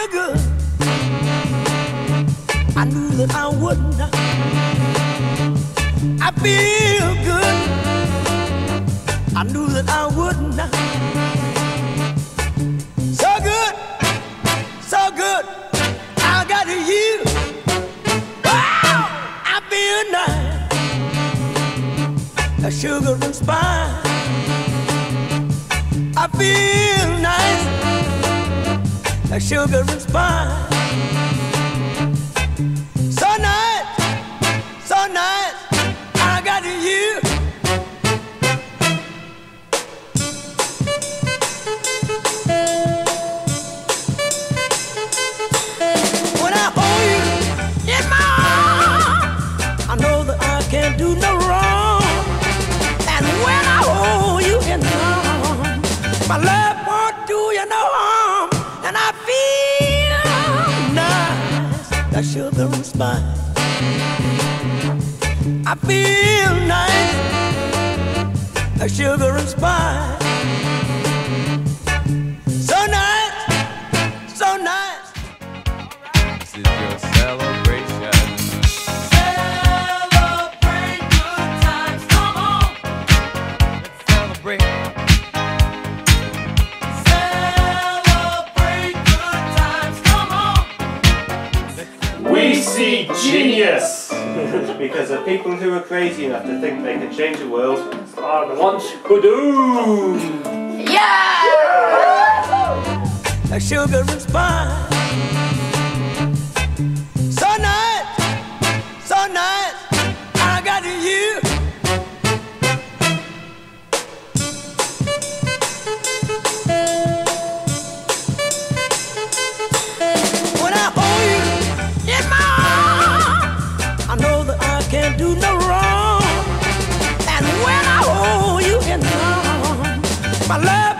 feel good. I knew that I wouldn't. I feel good. I knew that I wouldn't. So good, so good. I got you. Wow, I feel nice. A sugar and spice. I feel nice. A sugar and spice. So nice, so nice. I got you. When I hold you in my arms, I know that I can't do no wrong. And when I hold you in my arms, my love won't do you no harm. And I feel nice, that sugar and spice. I feel nice, that sugar and spice. So nice, so nice. This is your celebration. Celebrate good times, come on. Let's celebrate. Celebrate good times, come on. We see genius! Because the people who are crazy enough to think they can change the world are the ones who do! A sugar and spice. So nice, so nice. I got you. When I hold you in my arms, I know that I can't do no wrong. And when I hold you in my arms, my love